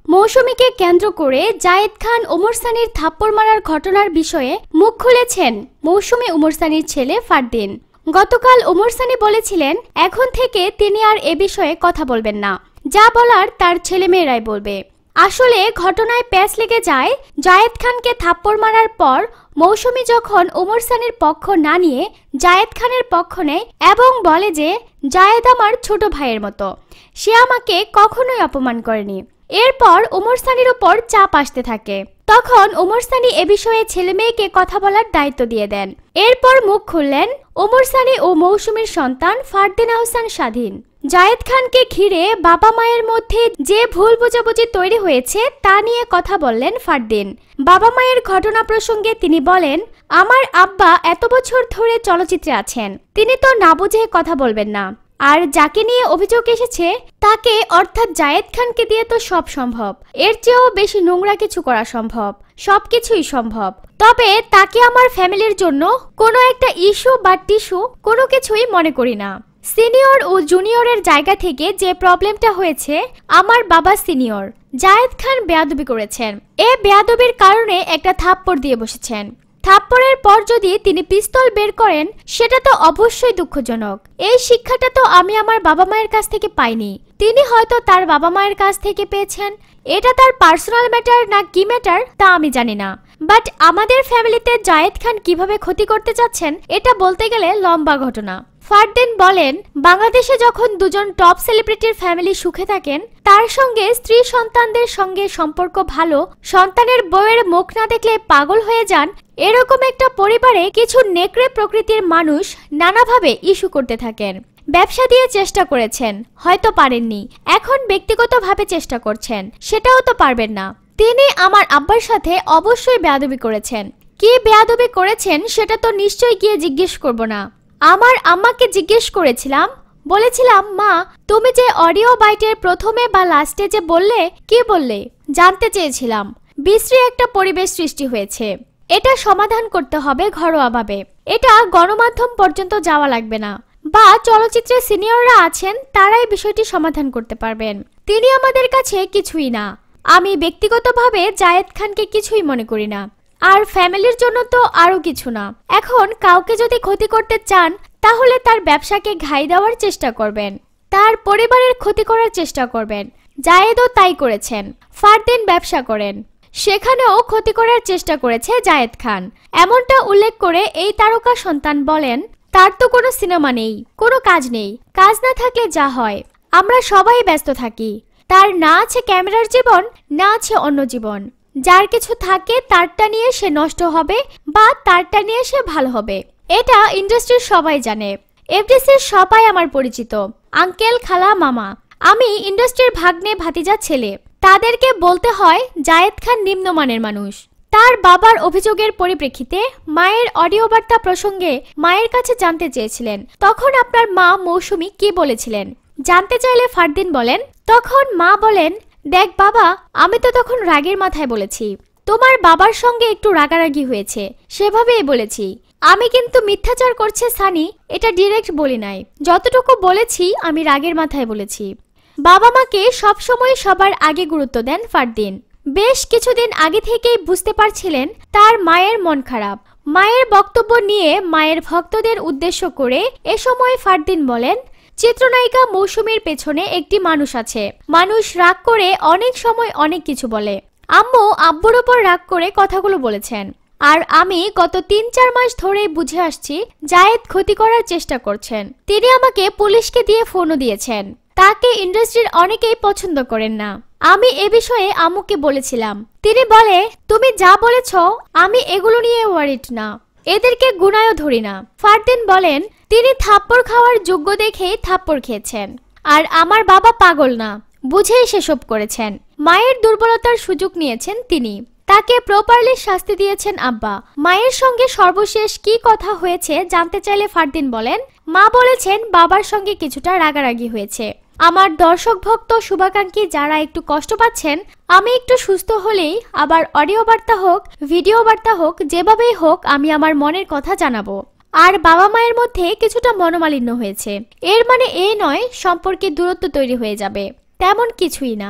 মৌসুমীকে কেন্দ্র করে জায়েদ খান ওমর সানির থাপ্পড় মারার ঘটনার বিষয়ে মুখ খুলেছেন মৌসুমী ওমর সানির ছেলে ফারদিন। গতকাল ওমর সানি বলেছিলেন এখন থেকে তিনি আর এ বিষয়ে কথা বলবেন না, যা বলার তার ছেলেমেয়েরাই বলবে। আসলে ঘটনায় প্যাঁচ লেগে যায় জায়েদ খানকে থাপ্পড় মারার পর মৌসুমী যখন ওমর সানির পক্ষ না নিয়ে জায়েদ খানের পক্ষ নেয় এবং বলে যে জায়েদ আমার ছোট ভাইয়ের মতো, সে আমাকে কখনোই অপমান করেনি। এরপর ওমর সানির উপর চাপ আসতে থাকে। তখন ওমর সানি এ বিষয়ে ছেলেমেয়েকে কথা বলার দায়িত্ব দিয়ে দেন। এরপর মুখ খুললেন ওমর সানি ও মৌসুমীর সন্তান ফারদিন আহসান স্বাধীন। জায়েদ খানকে ঘিরে বাবা মায়ের মধ্যে যে ভুল বোঝাবুঝি তৈরি হয়েছে তা নিয়ে কথা বললেন ফারদিন। বাবা মায়ের ঘটনা প্রসঙ্গে তিনি বলেন, আমার আব্বা এত বছর ধরে চলচ্চিত্রে আছেন, তিনি তো না বুঝে কথা বলবেন না। আর যাকে নিয়ে অভিযোগ এসেছে তাকে অর্থাৎ জায়েদ খানকে দিয়ে তো সব সম্ভব, এর চেয়েও বেশি নোংরা কিছু করা সম্ভব, সবকিছুই সম্ভব। তবে তাকে আমার ফ্যামিলির জন্য কোনো একটা ইস্যু বা টিস্যু কোনো কিছুই মনে করি না। সিনিয়র ও জুনিয়রের জায়গা থেকে যে প্রবলেমটা হয়েছে, আমার বাবা সিনিয়র, জায়েদ খান বেয়াদবি করেছেন। এ বেয়াদবির কারণে একটা থাপ্পড় দিয়ে বসেছেন। থাপ্পড়ের পর যদি তিনি পিস্তল বের করেন সেটা তো অবশ্যই দুঃখজনক। এই শিক্ষাটা তো আমি আমার বাবা মায়ের কাছ থেকে পাইনি, তিনি হয়তো তার বাবা মায়ের কাছ থেকে পেয়েছেন। এটা তার পার্সোনাল ম্যাটার না কি ম্যাটার তা আমি জানি না, বাট আমাদের ফ্যামিলিতে জায়েদ খান কিভাবে ক্ষতি করতে চাচ্ছেন এটা বলতে গেলে লম্বা ঘটনা। ফারদিন বলেন, বাংলাদেশে যখন দুজন টপ সেলিব্রিটির ফ্যামিলি সুখে থাকেন, তার সঙ্গে স্ত্রী সন্তানদের সঙ্গে সম্পর্ক ভালো, সন্তানের বউয়ের মুখ না দেখলে পাগল হয়ে যান, এরকম একটা পরিবারে কিছু নেকড়ে প্রকৃতির মানুষ নানাভাবে ইস্যু করতে থাকেন। ব্যবসা দিয়ে চেষ্টা করেছেন, হয়তো পারেননি, এখন ব্যক্তিগতভাবে চেষ্টা করছেন, সেটাও তো পারবেন না। তিনি আমার আব্বার সাথে অবশ্যই বেয়াদবি করেছেন। কি বেয়াদবি করেছেন সেটা তো নিশ্চয়ই গিয়ে জিজ্ঞেস করব না। আমার আম্মাকে জিজ্ঞেস করেছিলাম, বলেছিলাম মা তুমি যে অডিও বাইটের প্রথমে বা লাস্টে যে বললে, কি বললে জানতে চেয়েছিলাম। বিশ্রী একটা পরিবেশ সৃষ্টি হয়েছে, এটা সমাধান করতে হবে ঘরোয়াভাবে, এটা গণমাধ্যম পর্যন্ত যাওয়া লাগবে না, বা চলচ্চিত্রের সিনিয়ররা আছেন তারাই বিষয়টি সমাধান করতে পারবেন। তিনি আমাদের কাছে কিছুই না। আমি ব্যক্তিগতভাবে জায়েদ খানকে কিছুই মনে করি না, আর ফ্যামিলির জন্য তো আরো কিছু না। এখন কাউকে যদি ক্ষতি করতে চান তাহলে তার ব্যবসাকে ঘাই দেওয়ার চেষ্টা করবেন, তার পরিবারের ক্ষতি করার চেষ্টা করবেন। জায়েদও তাই করেছেন। ফারদিন ব্যবসা করেন, সেখানেও ক্ষতি করার চেষ্টা করেছে জায়েদ খান। এমনটা উল্লেখ করে এই তারকা সন্তান বলেন, তার তো কোনো সিনেমা নেই, কোনো কাজ নেই, কাজ না থাকলে যা হয়, আমরা সবাই ব্যস্ত থাকি। তার না আছে ক্যামেরার জীবন, না আছে অন্য জীবন। যার কিছু থাকে তারটা নিয়ে সে নষ্ট হবে বা তারটা নিয়ে সে ভালো হবে, এটা ইন্ডাস্ট্রির সবাই জানে। এফডিসির সবাই আমার পরিচিত, আঙ্কেল, খালা, মামা। আমি ইন্ডাস্ট্রির ভাগ্নে ভাতিজা ছেলে, তাদেরকে বলতে হয় জায়েদ খান নিম্নমানের মানুষ। তার বাবার অভিযোগের পরিপ্রেক্ষিতে মায়ের অডিও বার্তা প্রসঙ্গে মায়ের কাছে জানতে চেয়েছিলেন, তখন আপনার মা মৌসুমী কি বলেছিলেন জানতে চাইলে ফারদিন বলেন, তখন মা বলেন, দেখ বাবা, আমি তো তখন রাগের মাথায় বলেছি, তোমার বাবার সঙ্গে একটু রাগারাগি হয়েছে, সেভাবেই বলেছি। আমি কিন্তু মিথ্যাচার করছে সানি এটা ডিরেক্ট বলি নাই, যতটুকু বলেছি আমি রাগের মাথায় বলেছি। বাবা মাকে সবসময় সবার আগে গুরুত্ব দেন ফারদিন। বেশ কিছুদিন আগে থেকেই বুঝতে পারছিলেন তার মায়ের মন খারাপ। মায়ের বক্তব্য নিয়ে মায়ের ভক্তদের উদ্দেশ্য করে এ সময় ফারদিন বলেন, চিত্রনায়িকা মৌসুমীর পেছনে একটি মানুষ আছে। মানুষ রাগ করে অনেক সময় অনেক কিছু বলে। আম্মু আব্বুর উপর রাগ করে কথাগুলো বলেছেন, আর আমি গত ৩-৪ মাস ধরেই বুঝে আসছি জায়েদ ক্ষতি করার চেষ্টা করছেন। তিনি আমাকে পুলিশকে দিয়ে ফোনও দিয়েছেন। তাকে ইন্ডাস্ট্রির অনেকেই পছন্দ করেন না। আমি এ বিষয়ে আম্মুকে বলেছিলাম, তিনি বলে, তুমি যা বলেছ আমি এগুলো নিয়ে ওয়ারিড না, এদেরকে গুনায়ও ধরি না। ফারদিন বলেন, তিনি থাপ্পড় খাওয়ার যোগ্য দেখেই থাপ্পড় খেয়েছেন, আর আমার বাবা পাগল না, বুঝেই সেসব করেছেন। মায়ের দুর্বলতার সুযোগ নিয়েছেন তিনি, তাকে প্রপারলি শাস্তি দিয়েছেন আব্বা। মায়ের সঙ্গে সর্বশেষ কি কথা হয়েছে জানতে চাইলে ফারদিন বলেন, মা বলেছেন বাবার সঙ্গে কিছুটা রাগারাগি হয়েছে। আমার দর্শক ভক্ত শুভাকাঙ্ক্ষী যারা একটু কষ্ট পাচ্ছেন, আমি একটু সুস্থ হলেই আবার অডিও বার্তা হোক, ভিডিও বার্তা হোক, যেভাবেই হোক আমি আমার মনের কথা জানাবো। আর বাবা মায়ের মধ্যে কিছুটা মনোমালিন্য হয়েছে, এর মানে এই নয় সম্পর্কে দূরত্ব তৈরি হয়ে যাবে, তেমন কিছুই না।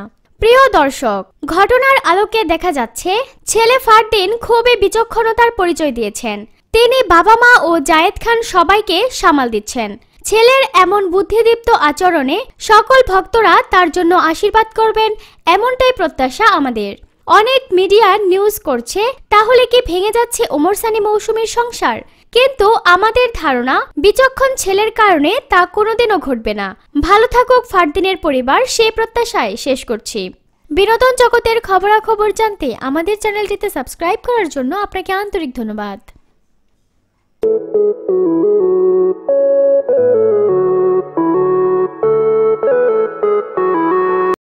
প্রিয় দর্শক, ঘটনার আলোকে দেখা যাচ্ছে ছেলে ফারদিন খুবই বিচক্ষণতার পরিচয় দিয়েছেন। তিনি বাবা মা ও জায়েদ খান সবাইকে সামাল দিচ্ছেন। ছেলের এমন বুদ্ধিদীপ্ত আচরণে সকল ভক্তরা তার জন্য আশীর্বাদ করবেন, এমনটাই প্রত্যাশা আমাদের। অনেক মিডিয়া নিউজ করছে তাহলে কি ভেঙে যাচ্ছে ওমর সানি মৌসুমীর সংসার, কিন্তু আমাদের ধারণা বিচক্ষণ ছেলের কারণে তা কোনোদিনও ঘটবে না। ভালো থাকুক ফারদিনের পরিবার, সেই প্রত্যাশায় শেষ করছি। বিনোদন জগতের খবরাখবর জানতে আমাদের চ্যানেলটিতে সাবস্ক্রাইব করার জন্য আপনাকে আন্তরিক ধন্যবাদ।